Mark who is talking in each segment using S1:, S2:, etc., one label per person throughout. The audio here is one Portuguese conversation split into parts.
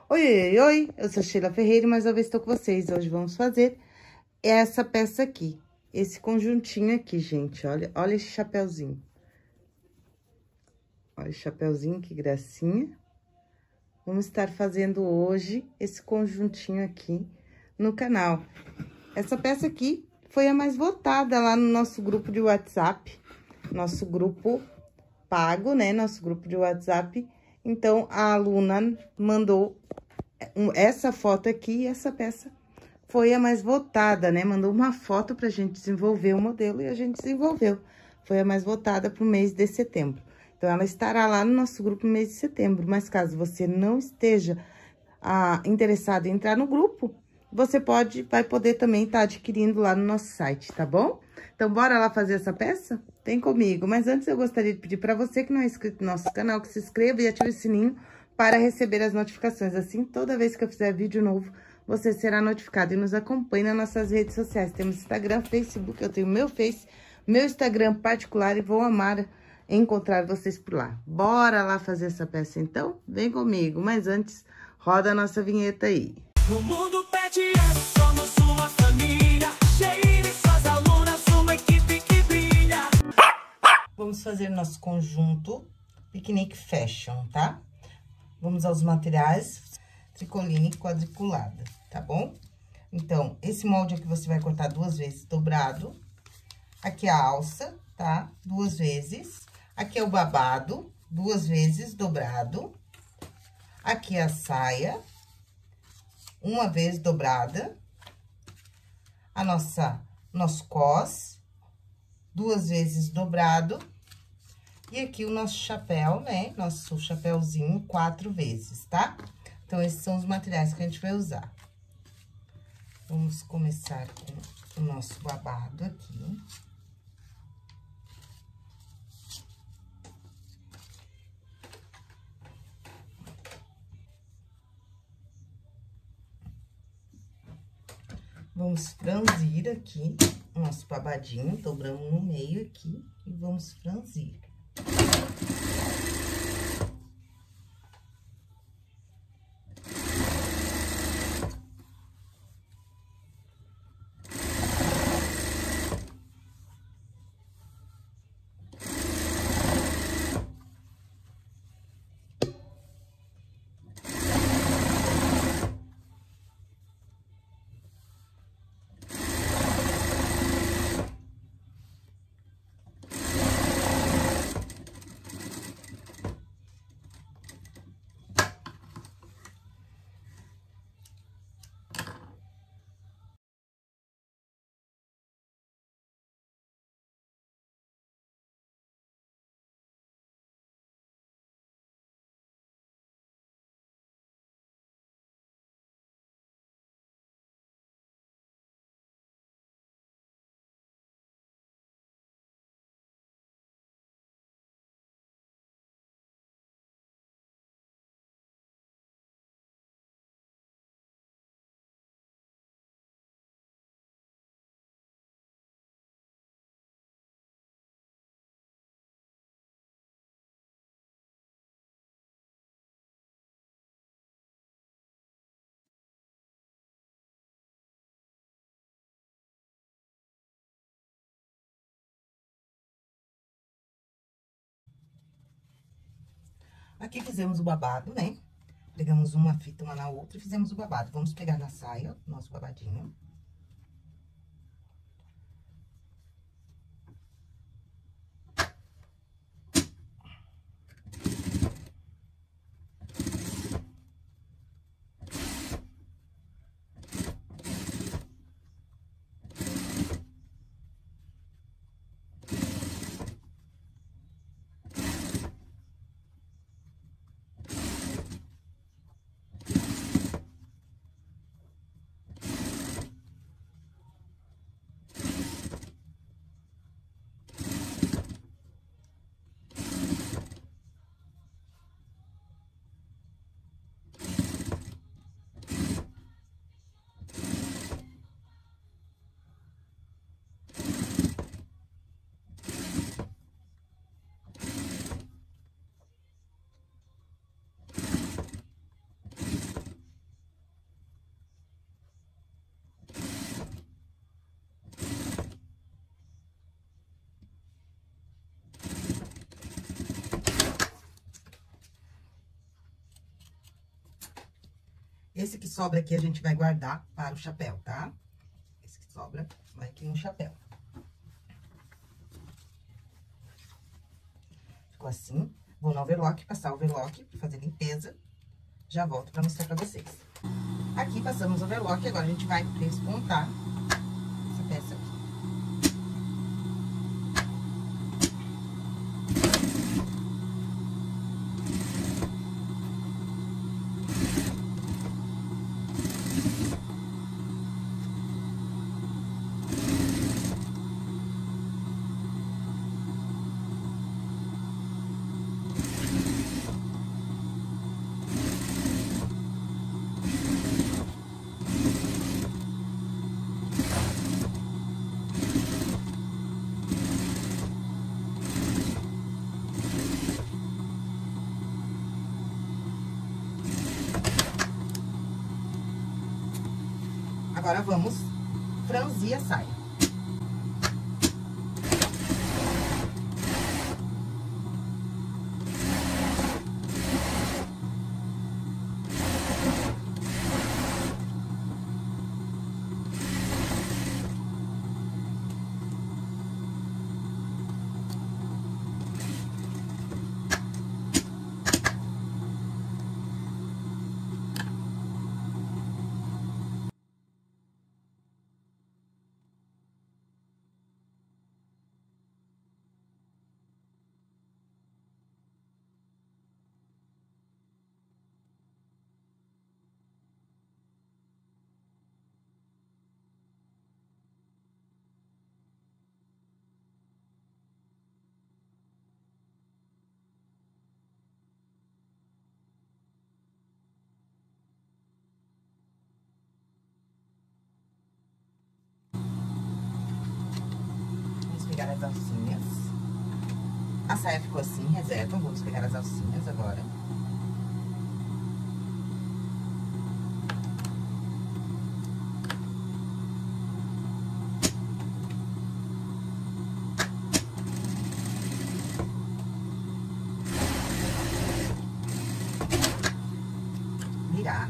S1: Oi, oi, oi, eu sou Sheila Ferreira e mais uma vez estou com vocês. Hoje vamos fazer essa peça aqui, esse conjuntinho aqui, gente, olha esse chapéuzinho. Olha esse chapéuzinho, que gracinha. Vamos estar fazendo hoje esse conjuntinho aqui no canal. Essa peça aqui foi a mais votada lá no nosso grupo de WhatsApp, nosso grupo pago, né, nosso grupo de WhatsApp. Então, a aluna mandou essa foto aqui, e essa peça foi a mais votada, né? Mandou uma foto pra gente desenvolver o modelo e a gente desenvolveu. Foi a mais votada pro mês de setembro. Então, ela estará lá no nosso grupo no mês de setembro. Mas caso você não esteja interessado em entrar no grupo, você vai poder também estar adquirindo lá no nosso site, tá bom? Então, bora lá fazer essa peça? Vem comigo. Mas antes, eu gostaria de pedir para você que não é inscrito no nosso canal, que se inscreva e ative o sininho para receber as notificações. Assim, toda vez que eu fizer vídeo novo, você será notificado. E nos acompanhe nas nossas redes sociais. Temos Instagram, Facebook, eu tenho meu Face, meu Instagram particular e vou amar encontrar vocês por lá. Bora lá fazer essa peça, então? Vem comigo. Mas antes, roda a nossa vinheta aí.
S2: No mundo PetS, somos sua família. Sheila e suas alunas, uma equipe que brilha.
S1: Vamos fazer nosso conjunto piquenique fashion, tá? Vamos aos materiais, tricoline quadriculada, tá bom? Então, esse molde aqui você vai cortar 2 vezes dobrado. Aqui a alça, tá? 2 vezes. Aqui é o babado, 2 vezes dobrado. Aqui a saia, 1 vez dobrada. Nosso cos, 2 vezes dobrado. E aqui o nosso chapéu, né? Nosso chapéuzinho 4 vezes, tá? Então, esses são os materiais que a gente vai usar. Vamos começar com o nosso babado aqui. Vamos franzir aqui o nosso babadinho, dobramos no meio aqui e vamos franzir. Aqui fizemos o babado, né? Pegamos uma fita uma na outra e fizemos o babado. Vamos pegar na saia, nosso babadinho. Esse que sobra aqui a gente vai guardar para o chapéu, tá? Esse que sobra vai aqui no chapéu. Ficou assim. Vou no overlock, passar o overlock pra fazer limpeza. Já volto pra mostrar pra vocês. Aqui passamos o overlock, agora a gente vai despontar essa peça aqui. Agora, vamos franzir a saia. Pegar as alcinhas. A saia ficou assim, reserva. Vamos pegar as alcinhas agora. Virar.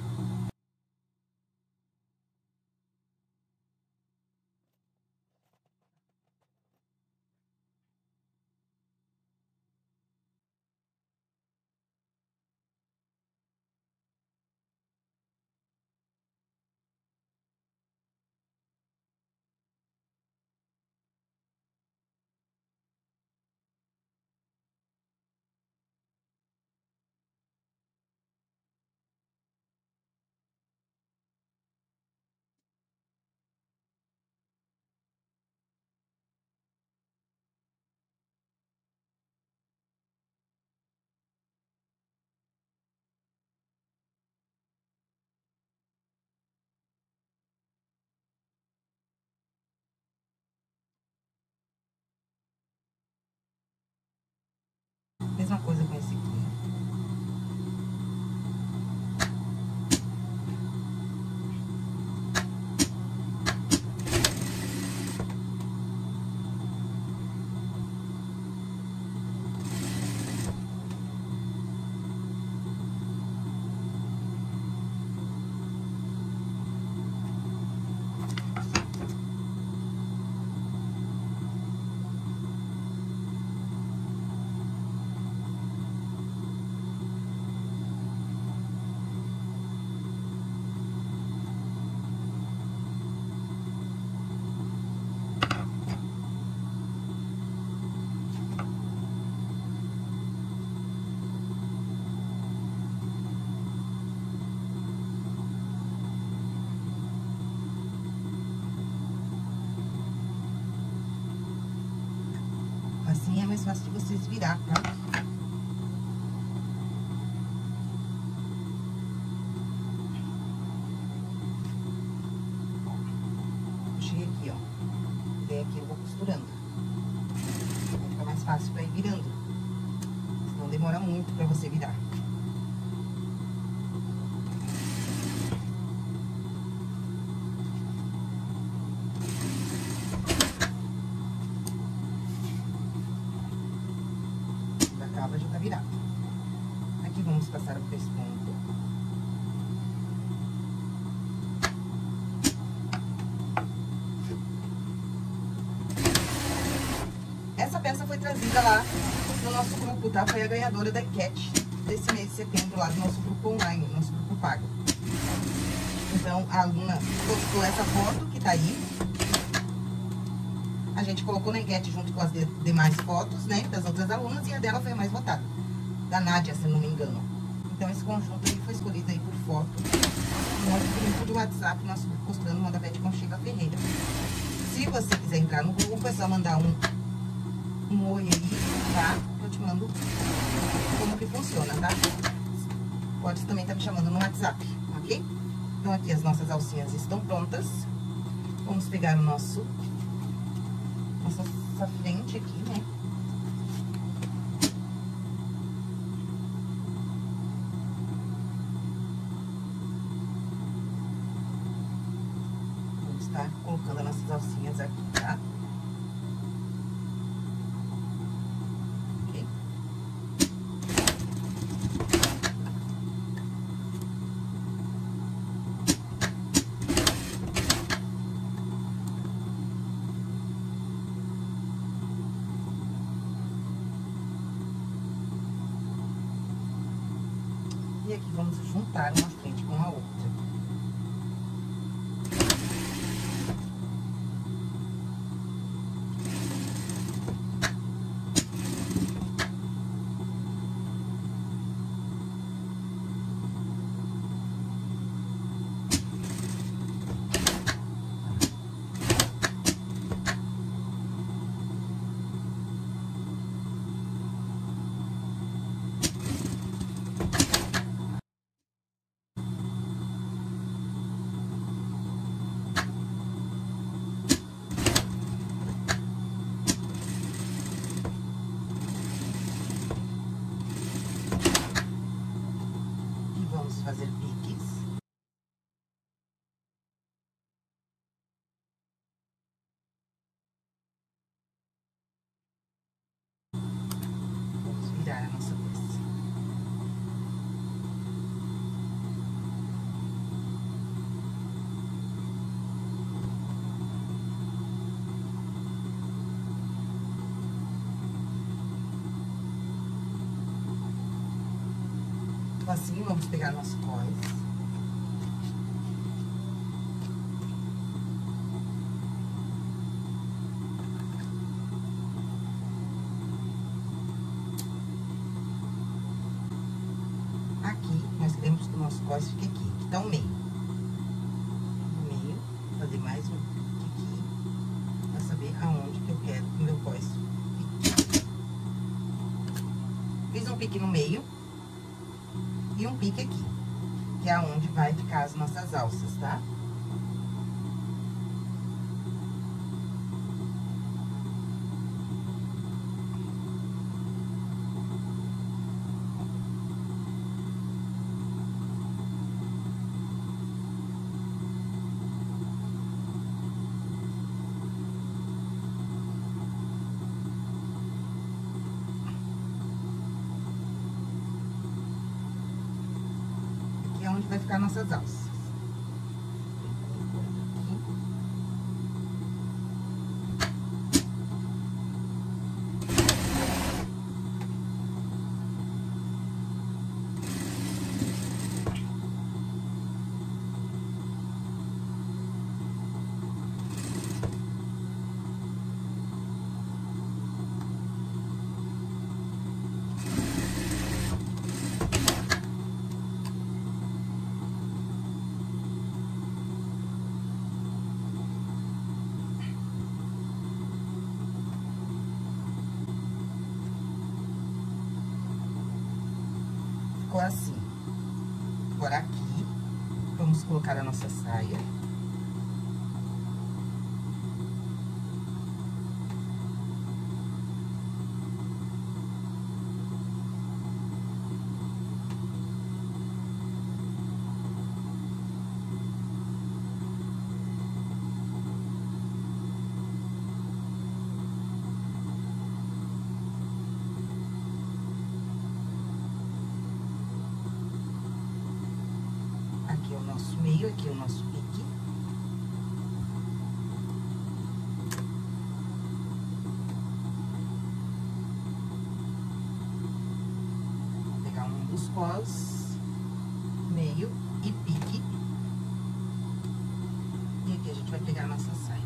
S1: Mesma coisa com esse aqui. Assim é mais fácil de vocês virar, tá? Puxei aqui, ó. Daí aqui eu vou costurando. Vai ficar mais fácil pra ir virando. Senão demora muito pra você virar. Já tá virado. Aqui vamos passar o pesponto. trazida lá no nosso grupo, tá? Foi a ganhadora da enquete desse mês de setembro lá do nosso grupo online, nosso grupo pago. Então, a aluna postou essa foto que tá aí. A gente colocou na enquete junto com as demais fotos, né, das outras alunas, e a dela foi a mais votada. Da Nádia, se não me engano. Então, esse conjunto aí foi escolhido aí por foto. No nosso grupo do WhatsApp, nosso grupo postando Moda Pet com Sheila Ferreira. Se você quiser entrar no grupo, é só mandar um oi aí, tá? Eu te mando como que funciona, tá? Pode também estar me chamando no WhatsApp, ok? Então, aqui as nossas alcinhas estão prontas. Vamos pegar o nossa frente aqui, né? Vamos estar colocando as nossas alcinhas aqui, tá? Ok? E aqui vamos juntar uma frente com a outra. Fazer piques. Vamos virar a nossa peça. Então, assim, vamos pegar nosso cós. Aqui, nós queremos que o nosso cós fique aqui, que tá o meio. No meio, vou fazer mais um pique aqui, pra saber aonde que eu quero que o meu cós fique. Fiz um pique no meio. E um pique aqui, que é onde vai ficar as nossas alças, tá? Onde vai ficar nossas alças. Ficou assim. Agora aqui, vamos colocar a nossa saia. Meio aqui o nosso pique. cos, meio e pique. E aqui a gente vai pegar a nossa saia.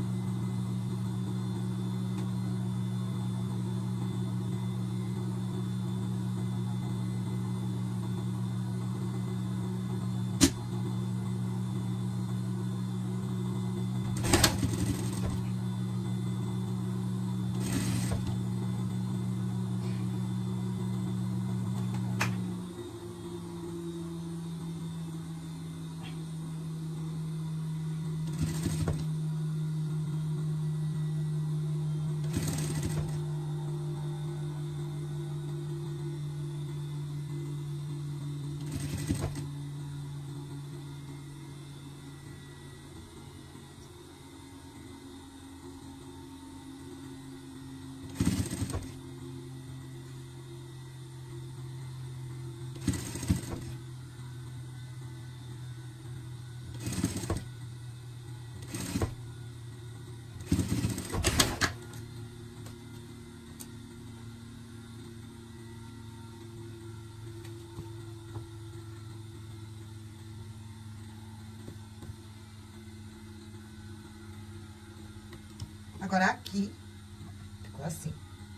S1: Agora, aqui, ficou assim.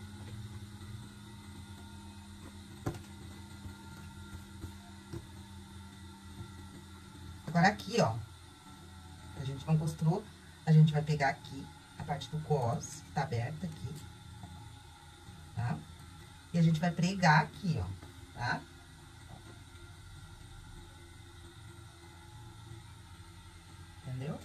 S1: Agora, aqui, ó, a gente não costurou, a gente vai pegar aqui a parte do cos, que tá aberta aqui, tá? E a gente vai pregar aqui, ó, tá? Entendeu?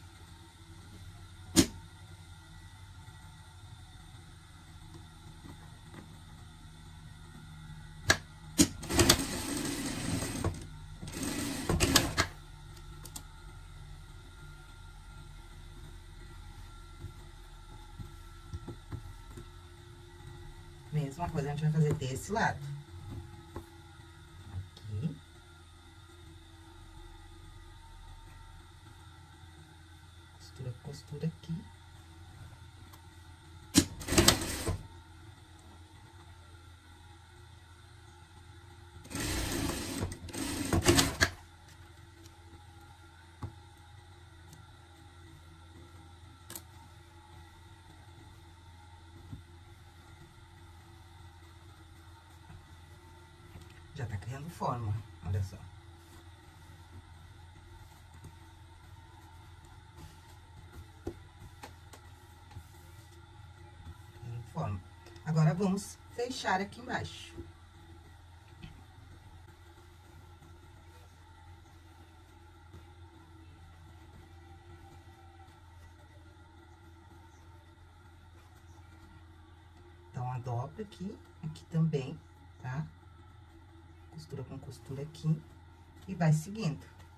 S1: Mesma coisa, a gente vai fazer desse lado. Aqui. Costura, costura aqui. Já tá criando forma, olha só. Criando forma. Agora, vamos fechar aqui embaixo. Então, a dobra aqui, aqui também, tá? Costura com costura aqui e vai seguindo.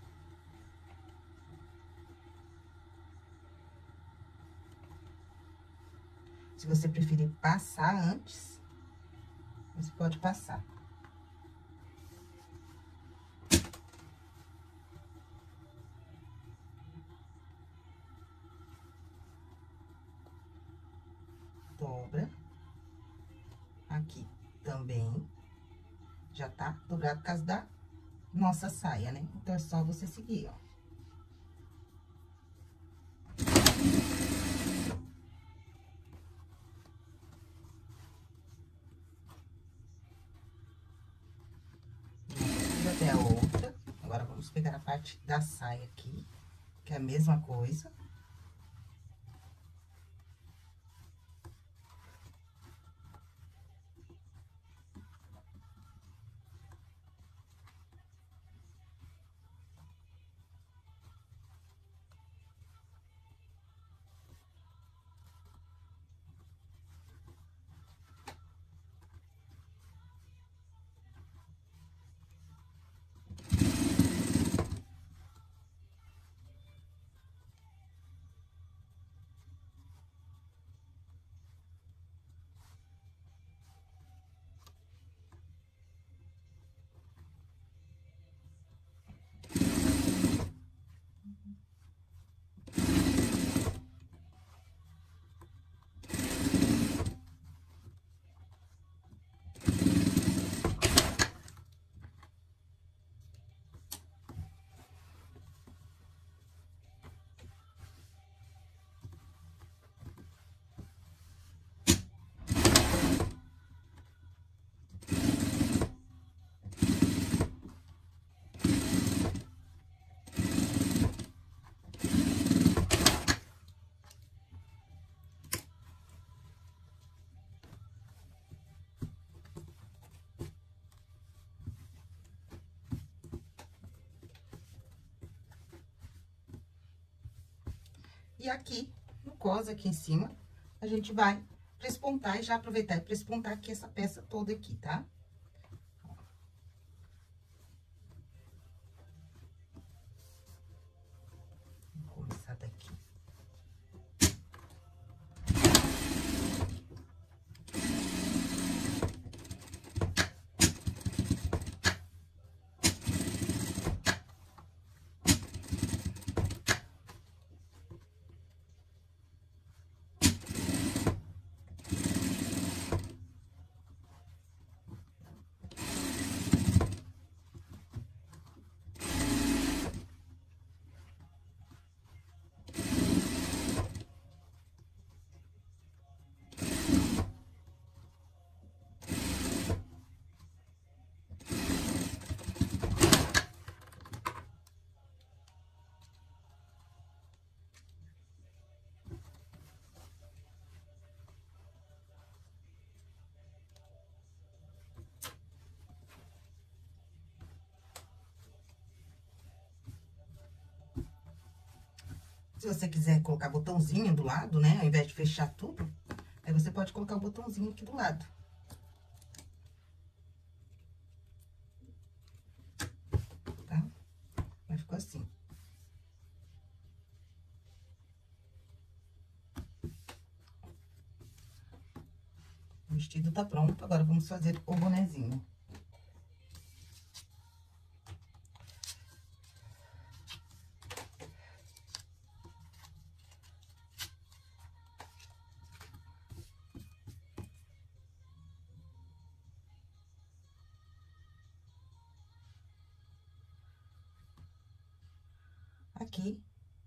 S1: Se você preferir passar antes, você pode passar. Dobra. Aqui também. Já tá dobrado por causa da nossa saia, né? Então, é só você seguir, ó. Fiz até a outra. Agora, vamos pegar a parte da saia aqui, que é a mesma coisa. E aqui, no cos, aqui em cima, a gente vai prespontar e já aproveitar e prespontar aqui essa peça toda aqui, tá? Vou começar daqui. Se você quiser colocar botãozinho do lado, né, ao invés de fechar tudo, aí você pode colocar o botãozinho aqui do lado. Tá? Aí ficou assim. O vestido tá pronto, agora vamos fazer o bonezinho. Aqui,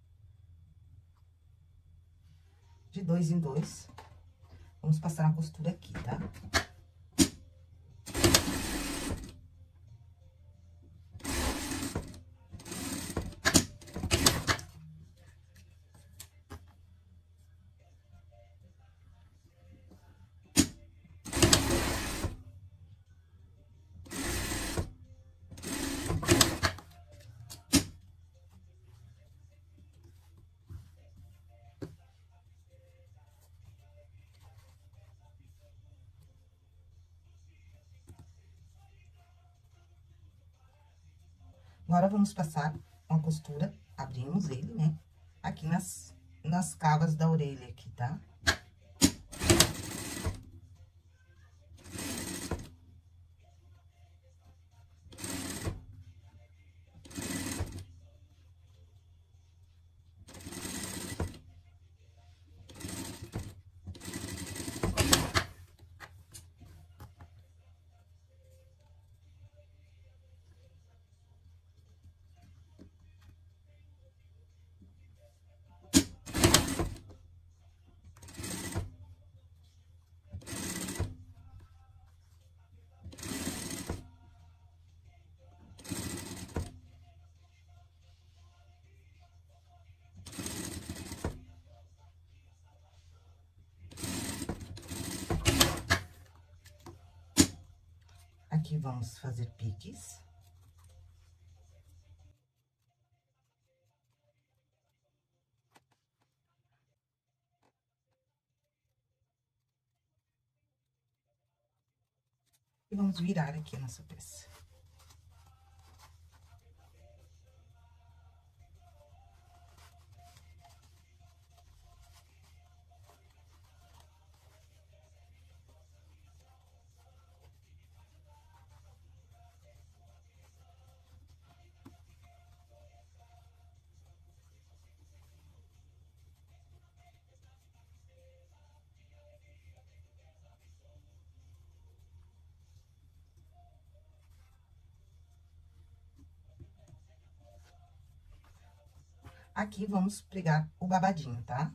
S1: de 2 em 2, vamos passar uma costura aqui, tá? Agora, vamos passar uma costura, abrimos ele, né? Aqui nas cavas da orelha aqui, tá? Aqui vamos fazer piques. E vamos virar aqui a nossa peça. Aqui, vamos pregar o babadinho, tá?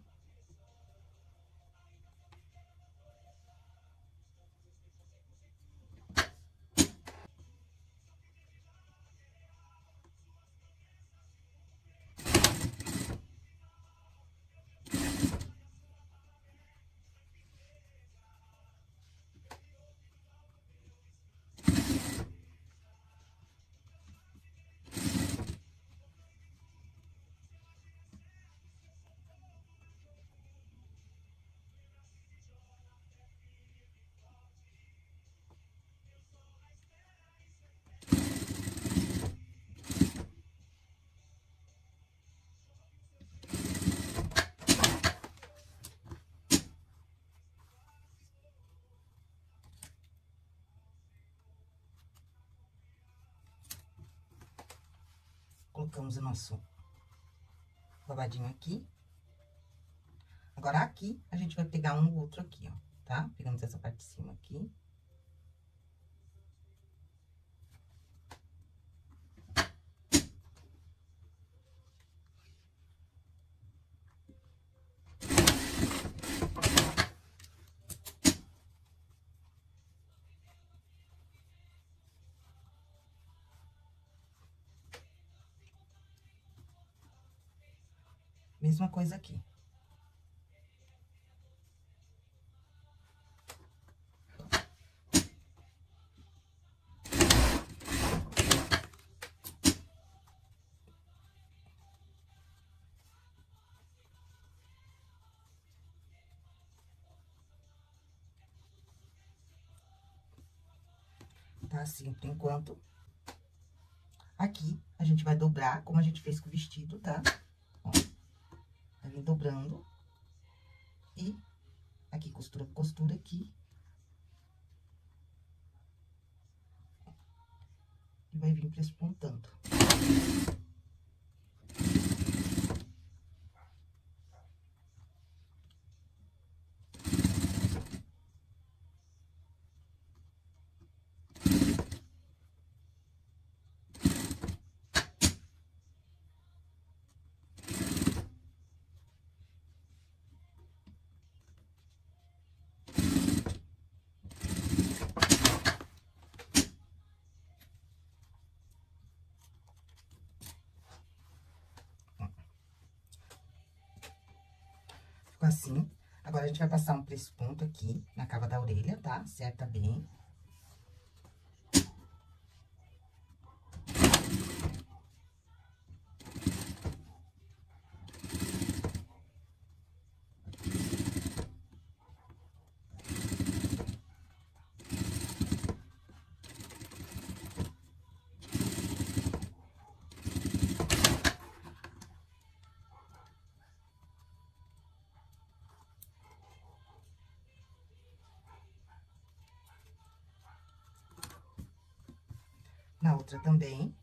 S1: Colocamos o nosso babadinho aqui. Agora, aqui, a gente vai pegar um no outro aqui, ó, tá? Pegamos essa parte de cima aqui. Mesma coisa aqui. Tá assim, por enquanto. Aqui, a gente vai dobrar, como a gente fez com o vestido, tá? Ó. Vai vir dobrando. E aqui, costura, costura aqui. E vai vir prespontando. Assim. Agora, a gente vai passar um pesponto aqui na cava da orelha, tá? Acerta bem. Na outra também.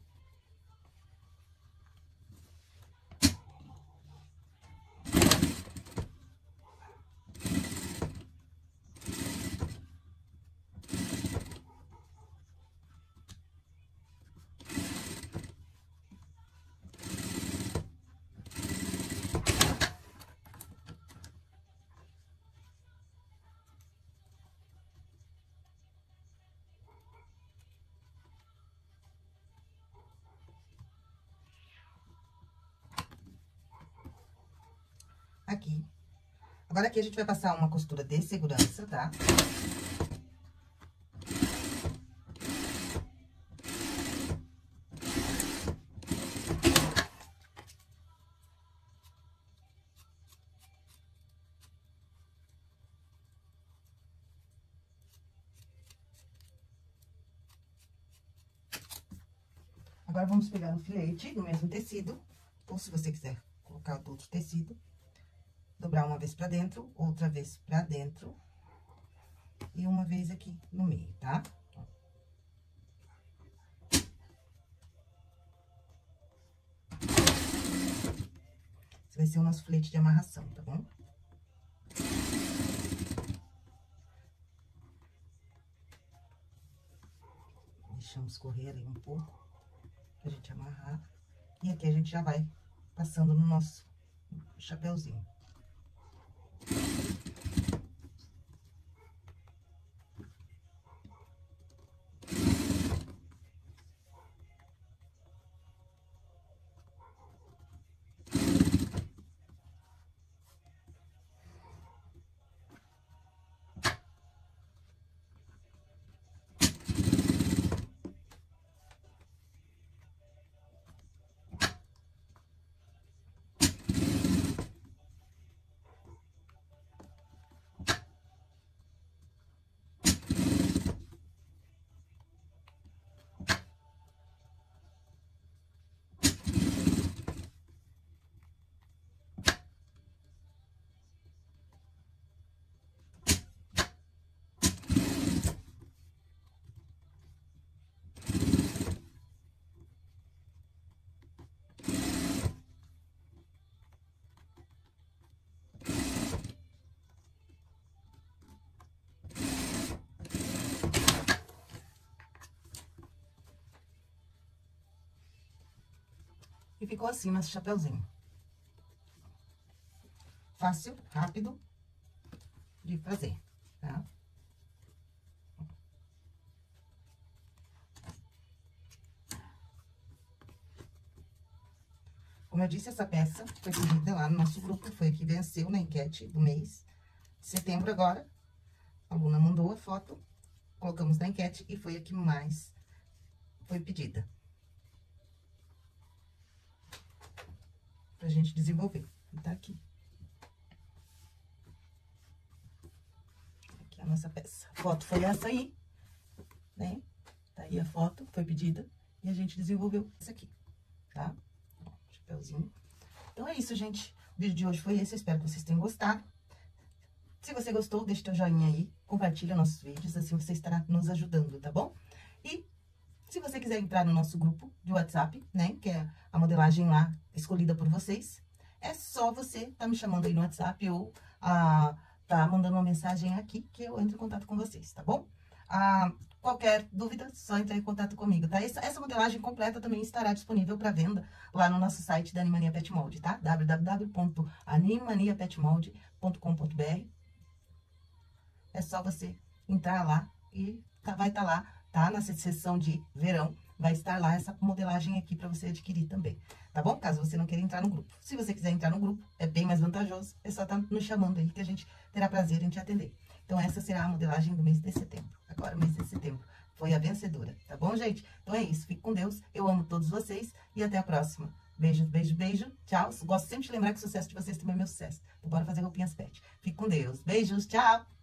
S1: Aqui. Agora, aqui a gente vai passar uma costura de segurança, tá? Agora, vamos pegar um filete do mesmo tecido, ou se você quiser colocar outro tecido. Dobrar uma vez pra dentro, outra vez pra dentro. E uma vez aqui no meio, tá? Esse vai ser o nosso filete de amarração, tá bom? Deixamos correr aí um pouco, pra gente amarrar. E aqui a gente já vai passando no nosso chapéuzinho. E ficou assim nosso chapeuzinho. Fácil, rápido de fazer, tá? Como eu disse, essa peça foi pedida lá no nosso grupo, foi a que venceu na enquete do mês de setembro agora. A aluna mandou a foto, colocamos na enquete e foi a que mais foi pedida. Pra gente desenvolver. E tá aqui. Aqui a nossa peça. A foto foi essa aí, né? Tá aí a foto, foi pedida. E a gente desenvolveu essa aqui, tá? Chapeuzinho. Então é isso, gente. O vídeo de hoje foi esse. Eu espero que vocês tenham gostado. Se você gostou, deixa teu joinha aí. Compartilha nossos vídeos, assim você estará nos ajudando, tá bom? E se você quiser entrar no nosso grupo de WhatsApp, né? Que é a modelagem lá escolhida por vocês. É só você tá me chamando aí no WhatsApp ou tá mandando uma mensagem aqui que eu entro em contato com vocês, tá bom? Qualquer dúvida, só entrar em contato comigo, tá? Essa modelagem completa também estará disponível para venda lá no nosso site da Animania Pet Mold, tá? www.animaniapetmold.com.br. É só você entrar lá e vai estar lá, tá? Na seção de verão, vai estar lá essa modelagem aqui para você adquirir também, tá bom? Caso você não queira entrar no grupo. Se você quiser entrar no grupo, é bem mais vantajoso, é só estar nos chamando aí que a gente terá prazer em te atender. Então, essa será a modelagem do mês de setembro. Agora, o mês de setembro foi a vencedora, tá bom, gente? Então, é isso. Fique com Deus. Eu amo todos vocês e até a próxima. Beijo, beijo, beijo. Tchau. Gosto sempre de lembrar que o sucesso de vocês também é meu sucesso. Então, bora fazer roupinhas pet. Fique com Deus. Beijos. Tchau.